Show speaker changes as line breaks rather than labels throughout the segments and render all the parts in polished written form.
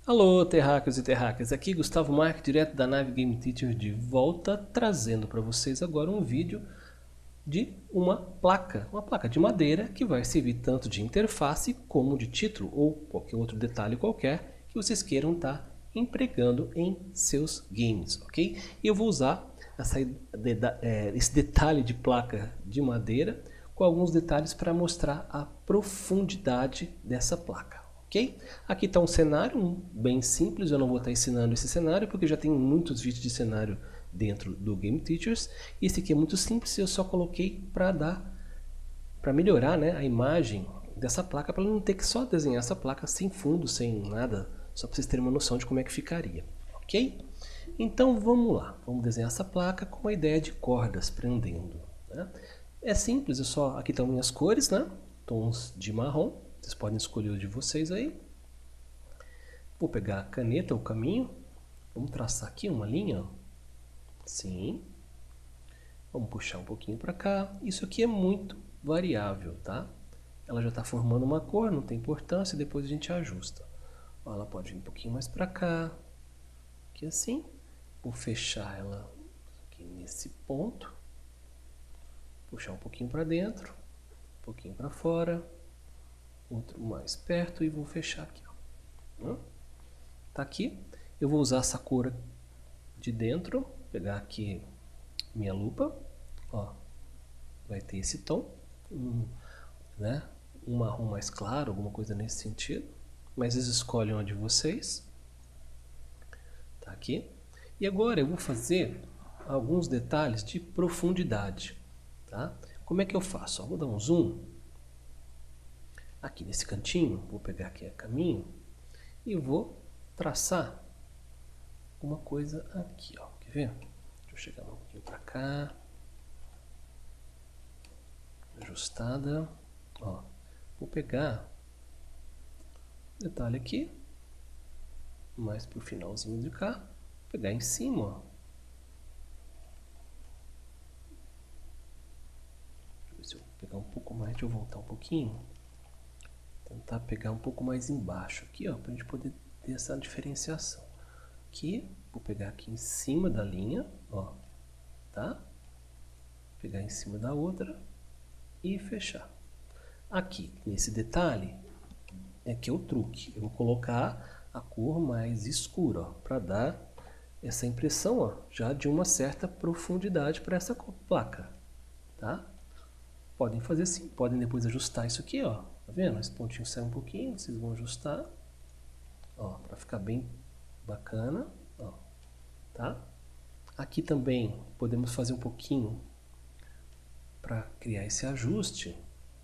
Alô, terráqueos e terráqueas, aqui Gustavo Marques, direto da nave Game Teacher de volta, trazendo para vocês agora um vídeo de uma placa de madeira que vai servir tanto de interface como de título ou qualquer outro detalhe qualquer que vocês queiram estar empregando em seus games, ok? E eu vou usar esse detalhe de placa de madeira com alguns detalhes para mostrar a profundidade dessa placa. Ok? Aqui está um cenário bem simples, eu não vou estar ensinando esse cenário porque já tem muitos vídeos de cenário dentro do Game Teachers. Esse aqui é muito simples, eu só coloquei para melhorar, né, a imagem dessa placa, para não ter que só desenhar essa placa sem fundo, sem nada, só para vocês terem uma noção de como é que ficaria. Ok? Então vamos lá, vamos desenhar essa placa com a ideia de cordas prendendo. Né? É simples, aqui estão minhas cores, né? Tons de marrom. Vocês podem escolher o de vocês aí. Vou pegar a caneta, o caminho. Vamos traçar aqui uma linha. Sim. Vamos puxar um pouquinho para cá. Isso aqui é muito variável, tá? Ela já está formando uma cor, não tem importância. Depois a gente ajusta. Ó, ela pode vir um pouquinho mais para cá. Aqui assim. Vou fechar ela aqui nesse ponto. Puxar um pouquinho para dentro. Um pouquinho para fora. Outro mais perto e vou fechar aqui. Tá aqui. Eu vou usar essa cor de dentro. Pegar aqui minha lupa. Ó, vai ter esse tom. Né? Um marrom mais claro, alguma coisa nesse sentido. Mas vocês escolhem onde vocês. Tá aqui. E agora eu vou fazer alguns detalhes de profundidade. Tá? Como é que eu faço? Ó, vou dar um zoom. Aqui nesse cantinho, vou pegar aqui a caminho e vou traçar uma coisa aqui, ó. Quer ver? Deixa eu chegar um pouquinho para cá. Ajustada. Ó. Vou pegar detalhe aqui, mais pro finalzinho de cá, pegar em cima, ó. Deixa eu ver se eu pegar um pouco mais, deixa eu voltar um pouquinho. Tentar pegar um pouco mais embaixo aqui, ó, para a gente poder ter essa diferenciação. Aqui, vou pegar aqui em cima da linha, ó, tá? Pegar em cima da outra e fechar. Aqui, nesse detalhe, é que é o truque. Eu vou colocar a cor mais escura, ó, para dar essa impressão, ó, já de uma certa profundidade para essa placa, tá? Podem fazer assim, podem depois ajustar isso aqui, ó. Tá vendo? Esse pontinho sai um pouquinho, vocês vão ajustar, ó, para ficar bem bacana, ó, tá? Aqui também podemos fazer um pouquinho para criar esse ajuste.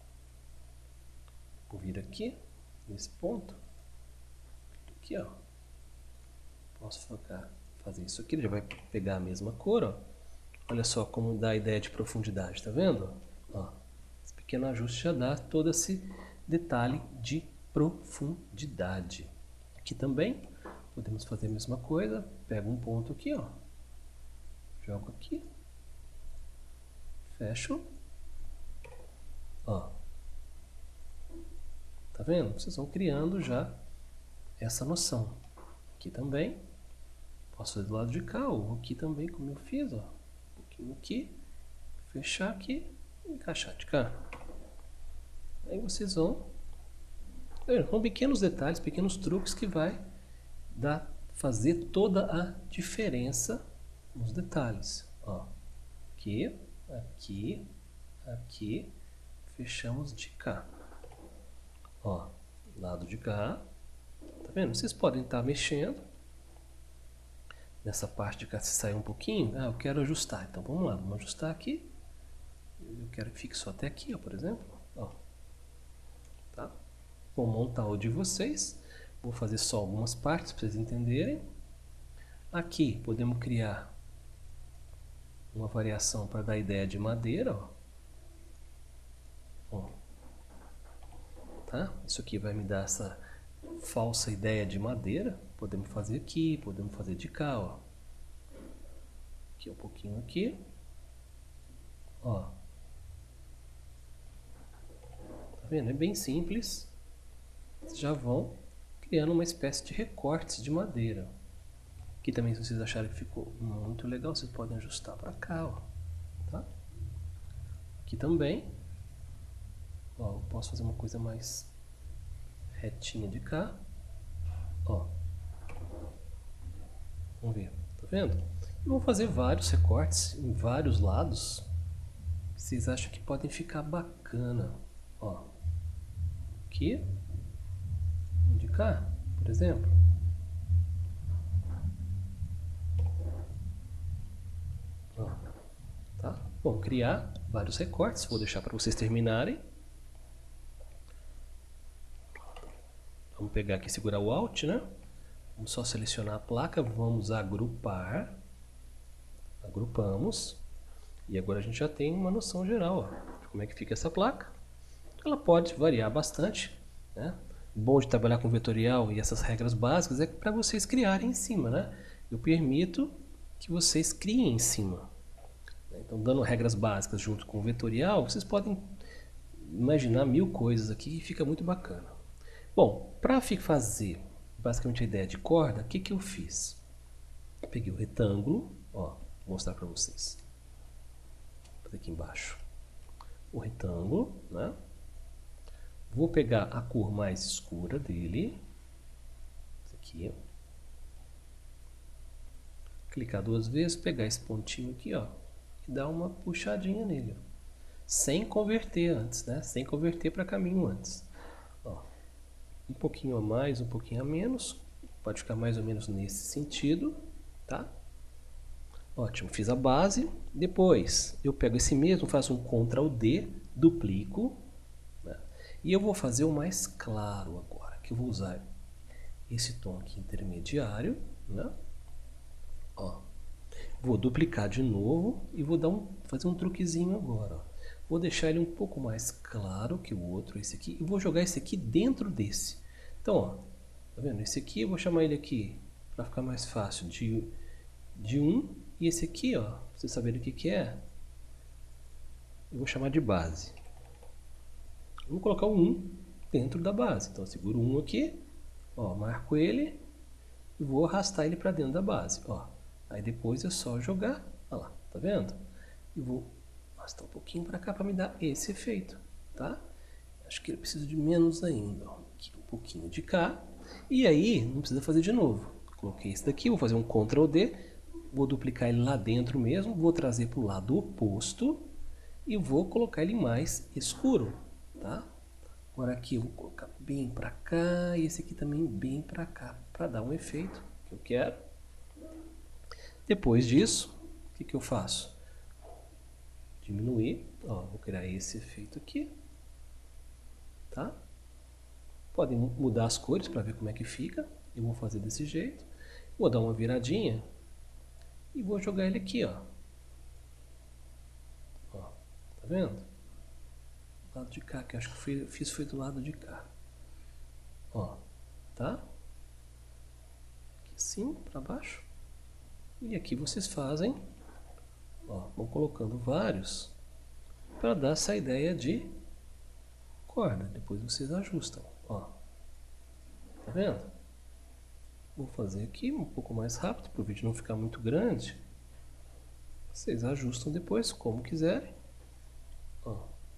Vou vir aqui nesse ponto, aqui, ó. Posso fazer isso aqui, ele já vai pegar a mesma cor, ó. Olha só como dá a ideia de profundidade, tá vendo? Ó, esse pequeno ajuste já dá todo esse detalhe de profundidade. Aqui também podemos fazer a mesma coisa. Pego um ponto aqui, ó, jogo aqui, fecho, ó. Tá vendo? Vocês vão criando já essa noção. Aqui também posso fazer do lado de cá, ou aqui também, como eu fiz, ó. Um pouquinho aqui, fechar aqui e encaixar de cá. Aí vocês vão, com pequenos detalhes, pequenos truques que vai fazer toda a diferença nos detalhes. Ó, aqui, aqui, aqui, fechamos de cá. Ó, lado de cá, tá vendo? Vocês podem estar mexendo nessa parte de cá, se sair um pouquinho. Ah, eu quero ajustar, então vamos lá, vamos ajustar aqui. Eu quero que fique só até aqui, ó, por exemplo. Ó. Tá? Vou montar o de vocês. Vou fazer só algumas partes para vocês entenderem. Aqui podemos criar uma variação para dar ideia de madeira. Ó. Tá? Isso aqui vai me dar essa falsa ideia de madeira. Podemos fazer aqui, podemos fazer de cá. Ó. Aqui um pouquinho aqui. Ó. Tá vendo? É bem simples. Vocês já vão criando uma espécie de recortes de madeira. Aqui também, se vocês acharem que ficou muito legal, vocês podem ajustar para cá, ó, tá? Aqui também, ó, eu posso fazer uma coisa mais retinha de cá, ó. Vamos ver, tá vendo? Eu vou fazer vários recortes em vários lados que vocês acham que podem ficar bacana, ó. Aqui, de cá, por exemplo. Ó, tá? Bom, criar vários recortes, vou deixar para vocês terminarem. Vamos pegar aqui e segurar o Alt, né? Vamos só selecionar a placa, vamos agrupar. Agrupamos. E agora a gente já tem uma noção geral, ó, de como é que fica essa placa. Ela pode variar bastante, né? O bom de trabalhar com vetorial e essas regras básicas é para vocês criarem em cima, né? Eu permito que vocês criem em cima. Então, dando regras básicas junto com o vetorial, vocês podem imaginar 1000 coisas aqui e fica muito bacana. Bom, para fazer basicamente a ideia de corda, o que que eu fiz? Eu peguei o retângulo, ó, vou mostrar para vocês. Aqui embaixo. O retângulo, né? Vou pegar a cor mais escura dele. Esse aqui, ó. Clicar 2 vezes, pegar esse pontinho aqui, ó, e dar uma puxadinha nele, ó. Sem converter antes, né? Sem converter para caminho antes. Ó, um pouquinho a mais, um pouquinho a menos. Pode ficar mais ou menos nesse sentido, tá? Ótimo, fiz a base. Depois eu pego esse mesmo, faço um Ctrl D, duplico, né? E eu vou fazer o mais claro agora, que eu vou usar esse tom aqui intermediário, né? Ó, vou duplicar de novo e vou fazer um truquezinho agora, ó. Vou deixar ele um pouco mais claro que o outro, esse aqui, e vou jogar esse aqui dentro desse. Então, ó, tá vendo? Esse aqui eu vou chamar ele aqui, para ficar mais fácil, de 1, e esse aqui, ó, pra vocês saberem o que que é, eu vou chamar de base. Vou colocar o 1 dentro da base. Então eu seguro o 1 aqui, ó, marco ele e vou arrastar ele para dentro da base, ó. Aí depois é só jogar, ó lá, tá vendo? E vou arrastar um pouquinho para cá para me dar esse efeito, tá? Acho que eu preciso de menos ainda, ó. Aqui um pouquinho de cá. E aí não precisa fazer de novo. Coloquei esse daqui, vou fazer um Ctrl D, vou duplicar ele lá dentro mesmo, vou trazer para o lado oposto e vou colocar ele mais escuro, tá? Agora aqui eu vou colocar bem para cá e esse aqui também bem para cá, para dar um efeito que eu quero. Depois disso, o que que eu faço? Diminuir, ó, vou criar esse efeito aqui, tá? Podem mudar as cores para ver como é que fica. Eu vou fazer desse jeito, vou dar uma viradinha e vou jogar ele aqui, ó. Ó, tá vendo? Do lado de cá, que eu acho que eu fiz foi do lado de cá. Ó, tá? Aqui assim, para baixo. E aqui vocês fazem, ó, vão colocando vários para dar essa ideia de corda. Depois vocês ajustam, ó. Tá vendo? Vou fazer aqui um pouco mais rápido para o vídeo não ficar muito grande. Vocês ajustam depois como quiserem, ó.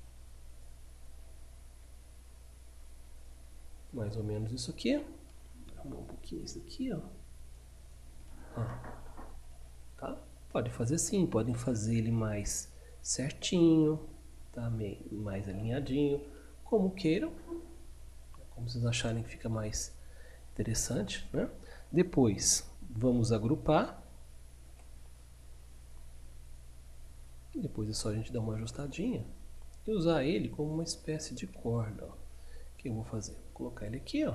Mais ou menos isso aqui. Arrumar um pouquinho isso aqui, ó. Ó. Tá? Pode fazer assim, podem fazer ele mais certinho, tá? Mais alinhadinho, como queiram, como vocês acharem que fica mais interessante, né? Depois vamos agrupar, depois é só a gente dar uma ajustadinha e usar ele como uma espécie de corda, ó. O que eu vou fazer? Vou colocar ele aqui, ó.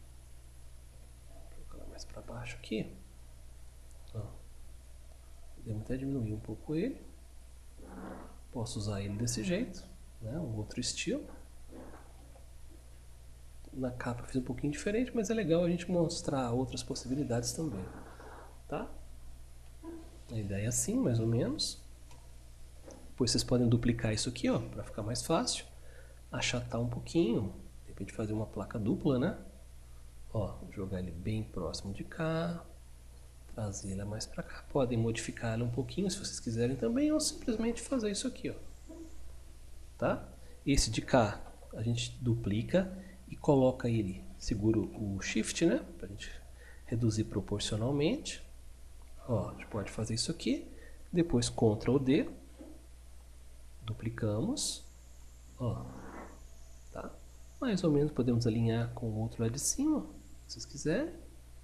Vou colocar mais para baixo aqui, ó. Podemos até diminuir um pouco ele. Posso usar ele desse jeito, né? Um outro estilo. Na capa eu fiz um pouquinho diferente, mas é legal a gente mostrar outras possibilidades também, tá? A ideia é assim, mais ou menos. Depois vocês podem duplicar isso aqui, ó, para ficar mais fácil. Achatar um pouquinho, de repente fazer uma placa dupla, né? Ó, jogar ele bem próximo de cá, trazer ele mais para cá. Podem modificar ele um pouquinho se vocês quiserem também, ou simplesmente fazer isso aqui, ó. Tá? Esse de cá a gente duplica e coloca ele, segura o Shift, né? Pra gente reduzir proporcionalmente. Ó, a gente pode fazer isso aqui, depois Ctrl D, duplicamos, ó, tá? Mais ou menos podemos alinhar com o outro lá de cima, se vocês quiserem.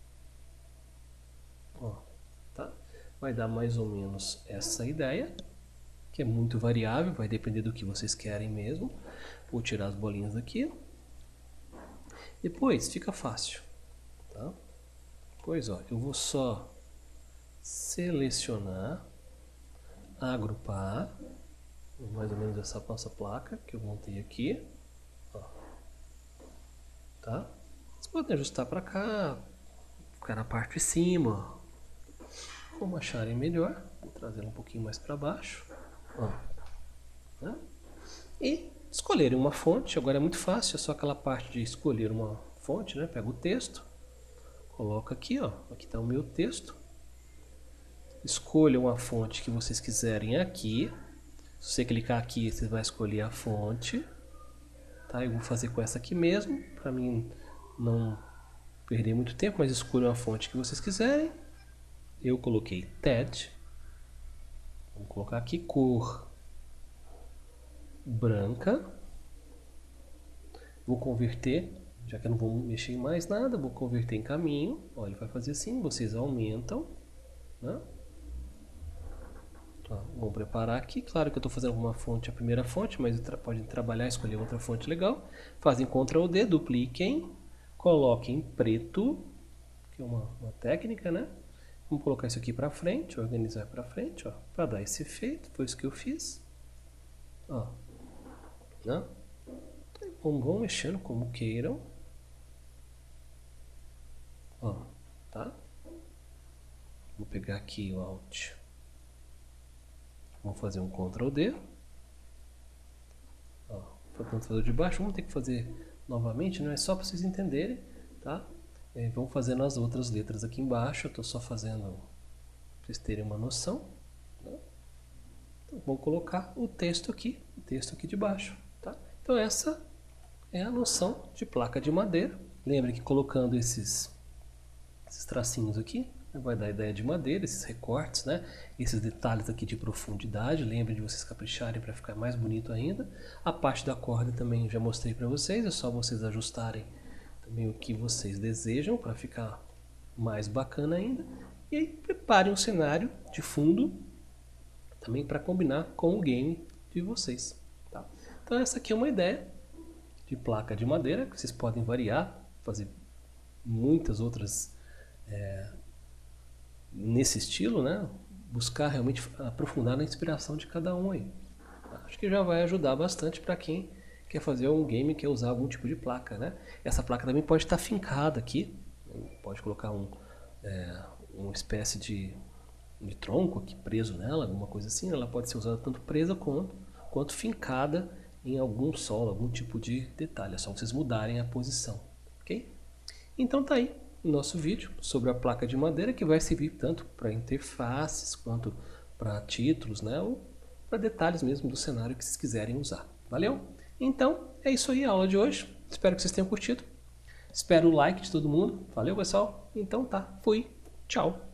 Ó, tá? Vai dar mais ou menos essa ideia, que é muito variável, vai depender do que vocês querem mesmo. Vou tirar as bolinhas daqui. Depois fica fácil, tá? Pois ó, eu vou só selecionar, agrupar, mais ou menos essa nossa placa que eu montei aqui, ó, tá? Vocês podem ajustar para cá, ficar na parte de cima, como acharem melhor. Vou trazer um pouquinho mais para baixo, ó, né? E escolherem uma fonte. Agora é muito fácil, é só aquela parte de escolher uma fonte, né? Pega o texto, coloca aqui, ó, aqui está o meu texto. Escolham a fonte que vocês quiserem aqui. Se você clicar aqui, você vai escolher a fonte, tá? Eu vou fazer com essa aqui mesmo, para mim não perder muito tempo, mas escolham a fonte que vocês quiserem. Eu coloquei TED. Vou colocar aqui cor branca. Vou converter, já que eu não vou mexer em mais nada, vou converter em caminho. Ó, ele vai fazer assim, vocês aumentam, né? Ó, vou preparar aqui, claro que eu estou fazendo uma fonte, a primeira fonte, mas podem trabalhar, escolher outra fonte legal. Fazem Ctrl D, dupliquem, coloquem preto, que é uma técnica, né? Vamos colocar isso aqui para frente, organizar para frente, ó, para dar esse efeito. Foi isso que eu fiz. Ó, né? Então, vão mexendo como queiram. Ó, tá? Vou pegar aqui o Alt. Vou fazer um Ctrl D. Ó, foi o computador de baixo. Vamos ter que fazer novamente, não é só para vocês entenderem, tá? Vamos fazendo as outras letras aqui embaixo. Eu estou só fazendo para vocês terem uma noção, né? Então, vamos colocar o texto aqui de baixo, tá? Então essa é a noção de placa de madeira. Lembre que colocando esses tracinhos aqui, vai dar a ideia de madeira, esses recortes, né? Esses detalhes aqui de profundidade. Lembrem de vocês capricharem para ficar mais bonito ainda. A parte da corda também já mostrei para vocês, é só vocês ajustarem também o que vocês desejam para ficar mais bacana ainda. E aí preparem um cenário de fundo também para combinar com o game de vocês, tá? Então essa aqui é uma ideia de placa de madeira, que vocês podem variar, fazer muitas outras nesse estilo, né? Buscar realmente aprofundar na inspiração de cada um aí. Acho que já vai ajudar bastante para quem quer fazer um game, quer usar algum tipo de placa, né? Essa placa também pode estar fincada aqui, pode colocar uma espécie de tronco aqui preso nela, alguma coisa assim. Ela pode ser usada tanto presa quanto fincada em algum solo, algum tipo de detalhe. É só vocês mudarem a posição, ok? Então tá aí o nosso vídeo sobre a placa de madeira, que vai servir tanto para interfaces quanto para títulos, né? Ou para detalhes mesmo do cenário que vocês quiserem usar. Valeu? Então é isso aí a aula de hoje. Espero que vocês tenham curtido. Espero o like de todo mundo. Valeu, pessoal? Então tá. Fui. Tchau.